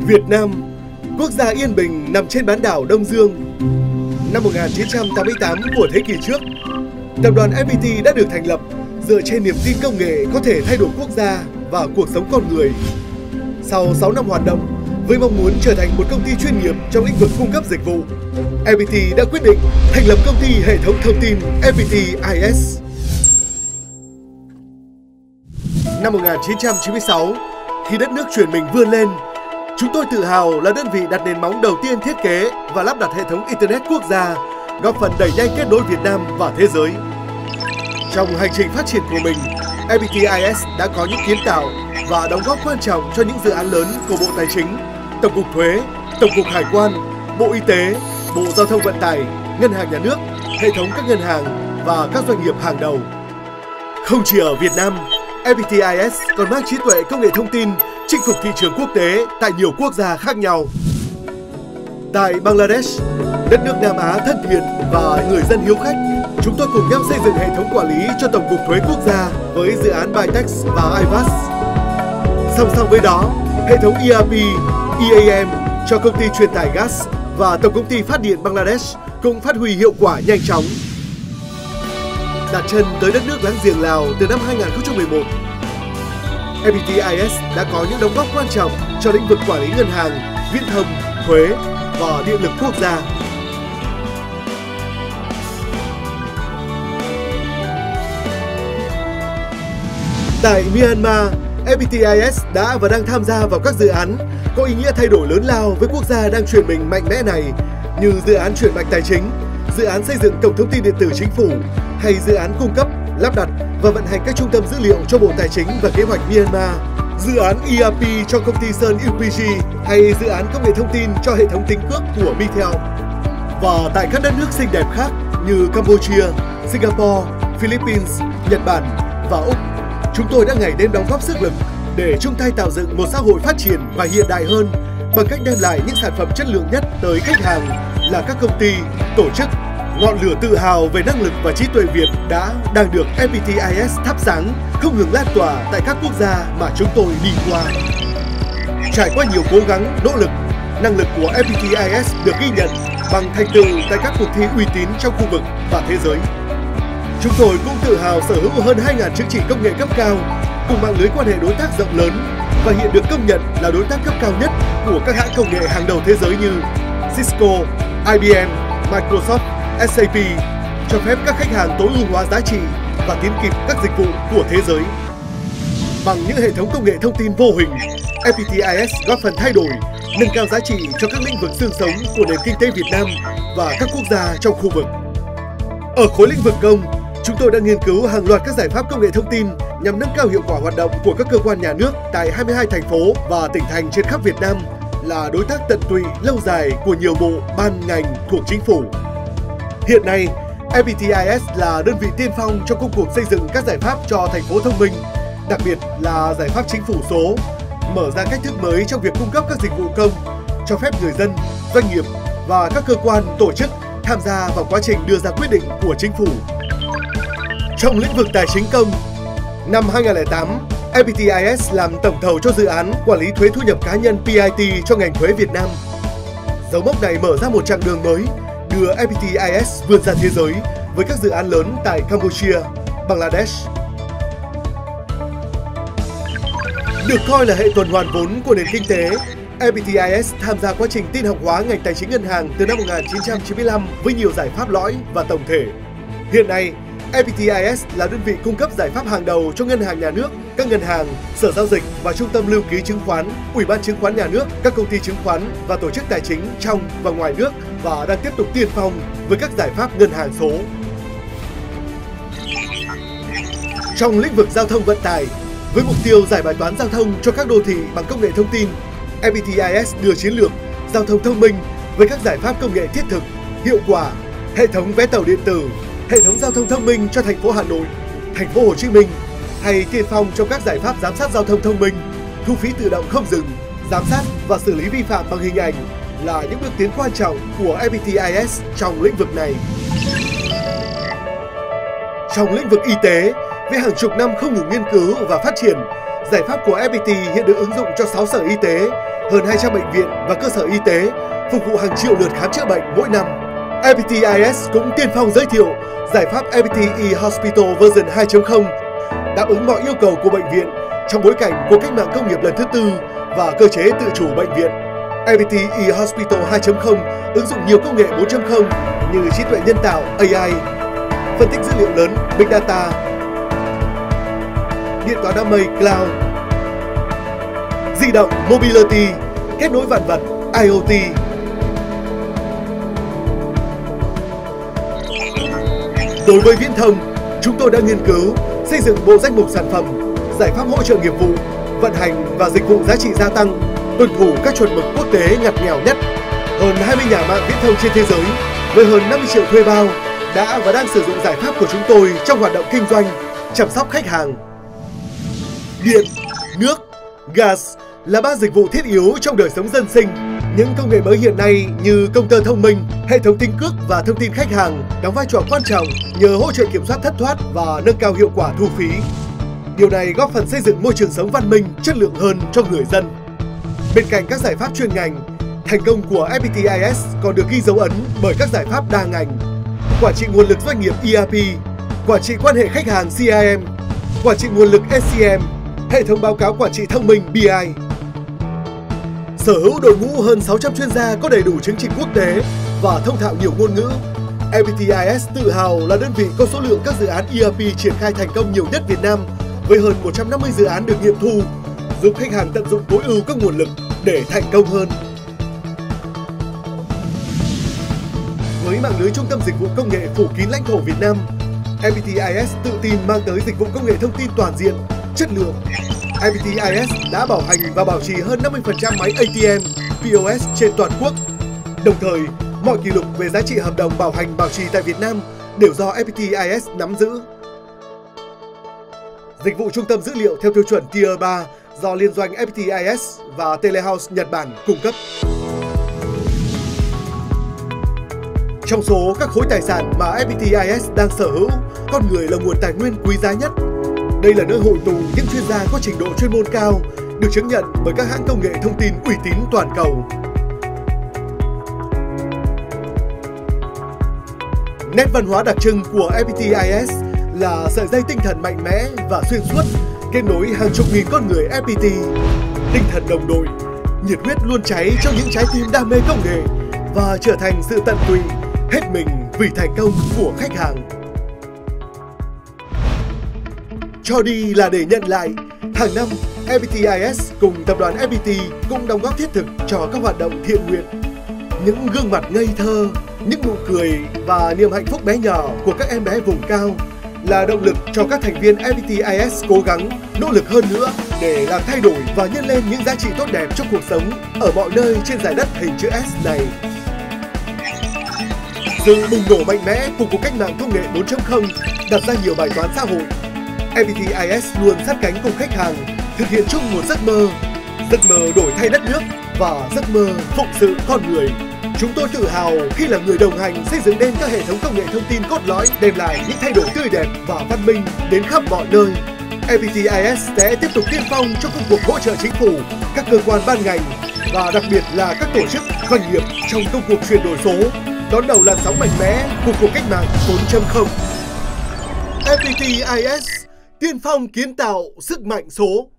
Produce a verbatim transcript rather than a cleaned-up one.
Việt Nam, quốc gia yên bình nằm trên bán đảo Đông Dương. Năm một nghìn chín trăm tám mươi tám của thế kỷ trước, tập đoàn ép pê tê đã được thành lập dựa trên niềm tin công nghệ có thể thay đổi quốc gia và cuộc sống con người. Sau sáu năm hoạt động, với mong muốn trở thành một công ty chuyên nghiệp trong lĩnh vực cung cấp dịch vụ, ép pê tê đã quyết định thành lập công ty hệ thống thông tin ép pê tê i ét. Năm một nghìn chín trăm chín mươi sáu, khi đất nước chuyển mình vươn lên, chúng tôi tự hào là đơn vị đặt nền móng đầu tiên thiết kế và lắp đặt hệ thống Internet quốc gia, góp phần đẩy nhanh kết nối Việt Nam và thế giới. Trong hành trình phát triển của mình, ép pê tê i ét đã có những kiến tạo và đóng góp quan trọng cho những dự án lớn của Bộ Tài chính, Tổng cục Thuế, Tổng cục Hải quan, Bộ Y tế, Bộ Giao thông Vận tải, Ngân hàng Nhà nước, hệ thống các ngân hàng và các doanh nghiệp hàng đầu. Không chỉ ở Việt Nam, ép pê tê i ét còn mang trí tuệ công nghệ thông tin chinh phục thị trường quốc tế tại nhiều quốc gia khác nhau. Tại Bangladesh, đất nước Nam Á thân thiện và người dân hiếu khách, chúng tôi cùng nhau xây dựng hệ thống quản lý cho Tổng cục Thuế Quốc gia với dự án Bytex và i vát. Song song với đó, hệ thống e rờ pê, e a em cho công ty truyền tải gas và Tổng công ty Phát điện Bangladesh cũng phát huy hiệu quả nhanh chóng. Đặt chân tới đất nước láng giềng Lào từ năm hai nghìn không trăm mười một, ép pê tê i ét đã có những đóng góp quan trọng cho lĩnh vực quản lý ngân hàng, viễn thông, thuế và điện lực quốc gia. Tại Myanmar, ép pê tê i ét đã và đang tham gia vào các dự án có ý nghĩa thay đổi lớn lao với quốc gia đang chuyển mình mạnh mẽ này, như dự án chuyển mạch tài chính, dự án xây dựng cổng thông tin điện tử chính phủ, hay dự án cung cấp, lắp đặt và vận hành các trung tâm dữ liệu cho Bộ Tài chính và Kế hoạch Myanmar, dự án e rờ pê cho công ty Sun u pê giê hay dự án công nghệ thông tin cho hệ thống tính cước của Mitel. Và tại các đất nước xinh đẹp khác như Campuchia, Singapore, Philippines, Nhật Bản và Úc, chúng tôi đã ngày đêm đóng góp sức lực để chung tay tạo dựng một xã hội phát triển và hiện đại hơn bằng cách đem lại những sản phẩm chất lượng nhất tới khách hàng là các công ty, tổ chức. Ngọn lửa tự hào về năng lực và trí tuệ Việt đã đang được ép pê tê i ét thắp sáng, không ngừng lan tỏa tại các quốc gia mà chúng tôi đi qua. Trải qua nhiều cố gắng, nỗ lực, năng lực của ép pê tê i ét được ghi nhận bằng thành tựu tại các cuộc thi uy tín trong khu vực và thế giới. Chúng tôi cũng tự hào sở hữu hơn hai nghìn chứng chỉ công nghệ cấp cao cùng mạng lưới quan hệ đối tác rộng lớn và hiện được công nhận là đối tác cấp cao nhất của các hãng công nghệ hàng đầu thế giới như Cisco, i bê em, Microsoft, ét a pê, cho phép các khách hàng tối ưu hóa giá trị và tiến kịp các dịch vụ của thế giới. Bằng những hệ thống công nghệ thông tin vô hình, ép pê tê i ét góp phần thay đổi, nâng cao giá trị cho các lĩnh vực xương sống của nền kinh tế Việt Nam và các quốc gia trong khu vực. Ở khối lĩnh vực công, chúng tôi đã nghiên cứu hàng loạt các giải pháp công nghệ thông tin nhằm nâng cao hiệu quả hoạt động của các cơ quan nhà nước tại hai mươi hai thành phố và tỉnh thành trên khắp Việt Nam, là đối tác tận tụy lâu dài của nhiều bộ, ban, ngành thuộc chính phủ. Hiện nay, ép pê tê i ét là đơn vị tiên phong trong công cuộc xây dựng các giải pháp cho thành phố thông minh, đặc biệt là giải pháp chính phủ số, mở ra cách thức mới trong việc cung cấp các dịch vụ công, cho phép người dân, doanh nghiệp và các cơ quan, tổ chức tham gia vào quá trình đưa ra quyết định của chính phủ. Trong lĩnh vực tài chính công, năm hai nghìn không trăm lẻ tám, ép pê tê i ét làm tổng thầu cho dự án quản lý thuế thu nhập cá nhân pê i tê cho ngành thuế Việt Nam. Dấu mốc này mở ra một chặng đường mới, đưa ép pê tê i ét vươn ra thế giới với các dự án lớn tại Campuchia, Bangladesh. Được coi là hệ tuần hoàn vốn của nền kinh tế, ép pê tê i ét tham gia quá trình tin học hóa ngành tài chính ngân hàng từ năm một nghìn chín trăm chín mươi lăm với nhiều giải pháp lõi và tổng thể. Hiện nay, ép pê tê i ét là đơn vị cung cấp giải pháp hàng đầu cho ngân hàng nhà nước, các ngân hàng, sở giao dịch và trung tâm lưu ký chứng khoán, ủy ban chứng khoán nhà nước, các công ty chứng khoán và tổ chức tài chính trong và ngoài nước, và đang tiếp tục tiên phong với các giải pháp ngân hàng số. Trong lĩnh vực giao thông vận tải, với mục tiêu giải bài toán giao thông cho các đô thị bằng công nghệ thông tin, ép pê tê i ét đưa chiến lược giao thông thông minh với các giải pháp công nghệ thiết thực, hiệu quả, hệ thống vé tàu điện tử, hệ thống giao thông thông minh cho thành phố Hà Nội, thành phố Hồ Chí Minh, hay tiên phong trong các giải pháp giám sát giao thông thông minh, thu phí tự động không dừng, giám sát và xử lý vi phạm bằng hình ảnh là những bước tiến quan trọng của ép pê tê i ét trong lĩnh vực này. Trong lĩnh vực y tế, với hàng chục năm không ngừng nghiên cứu và phát triển, giải pháp của ép pê tê hiện được ứng dụng cho sáu sở y tế, hơn hai trăm bệnh viện và cơ sở y tế, phục vụ hàng triệu lượt khám chữa bệnh mỗi năm. e pê tê i ét cũng tiên phong giới thiệu giải pháp e pê tê e-Hospital version hai chấm không, đáp ứng mọi yêu cầu của bệnh viện trong bối cảnh của cách mạng công nghiệp lần thứ tư và cơ chế tự chủ bệnh viện. e pê tê e-Hospital hai chấm không ứng dụng nhiều công nghệ bốn chấm không như trí tuệ nhân tạo a i, phân tích dữ liệu lớn Big Data, điện toán đám mây Cloud, di động Mobility, kết nối vạn vật i o tê. Đối với viễn thông, chúng tôi đã nghiên cứu, xây dựng bộ danh mục sản phẩm, giải pháp hỗ trợ nghiệp vụ, vận hành và dịch vụ giá trị gia tăng, tuân thủ các chuẩn mực quốc tế ngặt nghèo nhất. Hơn hai mươi nhà mạng viễn thông trên thế giới với hơn năm mươi triệu thuê bao đã và đang sử dụng giải pháp của chúng tôi trong hoạt động kinh doanh, chăm sóc khách hàng. Điện, nước, gas là ba dịch vụ thiết yếu trong đời sống dân sinh. Những công nghệ mới hiện nay như công tơ thông minh, hệ thống tính cước và thông tin khách hàng đóng vai trò quan trọng nhờ hỗ trợ kiểm soát thất thoát và nâng cao hiệu quả thu phí. Điều này góp phần xây dựng môi trường sống văn minh, chất lượng hơn cho người dân. Bên cạnh các giải pháp chuyên ngành, thành công của e pê tê i ét còn được ghi dấu ấn bởi các giải pháp đa ngành: quản trị nguồn lực doanh nghiệp e rờ pê, quản trị quan hệ khách hàng xê i em, quản trị nguồn lực ét xê em, hệ thống báo cáo quản trị thông minh bê i. Sở hữu đội ngũ hơn sáu trăm chuyên gia có đầy đủ chứng chỉ quốc tế và thông thạo nhiều ngôn ngữ, e pê tê i ét tự hào là đơn vị có số lượng các dự án e rờ pê triển khai thành công nhiều nhất Việt Nam với hơn một trăm năm mươi dự án được nghiệm thu, giúp khách hàng tận dụng tối ưu các nguồn lực để thành công hơn. Với mạng lưới trung tâm dịch vụ công nghệ phủ kín lãnh thổ Việt Nam, e pê tê i ét tự tin mang tới dịch vụ công nghệ thông tin toàn diện, chất lượng. e pê tê i ét đã bảo hành và bảo trì hơn năm mươi phần trăm máy a tê em, pê ô ét trên toàn quốc. Đồng thời, mọi kỷ lục về giá trị hợp đồng bảo hành bảo trì tại Việt Nam đều do e pê tê i ét nắm giữ. Dịch vụ trung tâm dữ liệu theo tiêu chuẩn Tier ba do liên doanh e pê tê i ét và Telehouse Nhật Bản cung cấp. Trong số các khối tài sản mà e pê tê i ét đang sở hữu, con người là nguồn tài nguyên quý giá nhất. Đây là nơi hội tụ những chuyên gia có trình độ chuyên môn cao, được chứng nhận bởi các hãng công nghệ thông tin uy tín toàn cầu. Nét văn hóa đặc trưng của e pê tê i ét là sợi dây tinh thần mạnh mẽ và xuyên suốt, kết nối hàng chục nghìn con người ép pê tê. Tinh thần đồng đội, nhiệt huyết luôn cháy trong những trái tim đam mê công nghệ và trở thành sự tận tụy, hết mình vì thành công của khách hàng. Cho đi là để nhận lại. Hàng năm, e pê tê i ét cùng tập đoàn ép pê tê cũng đóng góp thiết thực cho các hoạt động thiện nguyện. Những gương mặt ngây thơ, những nụ cười và niềm hạnh phúc bé nhỏ của các em bé vùng cao là động lực cho các thành viên e pê tê i ét cố gắng, nỗ lực hơn nữa để làm thay đổi và nhân lên những giá trị tốt đẹp trong cuộc sống ở mọi nơi trên giải đất hình chữ S này. Sự bùng nổ mạnh mẽ của cuộc cách mạng công nghệ bốn chấm không đặt ra nhiều bài toán xã hội. e pê tê i ét luôn sát cánh cùng khách hàng, thực hiện chung một giấc mơ, giấc mơ đổi thay đất nước và giấc mơ phụng sự con người. Chúng tôi tự hào khi là người đồng hành xây dựng nên các hệ thống công nghệ thông tin cốt lõi đem lại những thay đổi tươi đẹp và văn minh đến khắp mọi nơi. e pê tê i ét sẽ tiếp tục tiên phong trong công cuộc hỗ trợ chính phủ, các cơ quan ban ngành và đặc biệt là các tổ chức, doanh nghiệp trong công cuộc chuyển đổi số, đón đầu làn sóng mạnh mẽ của cuộc cách mạng bốn chấm không. e pê tê i ét tiên phong kiến tạo sức mạnh số.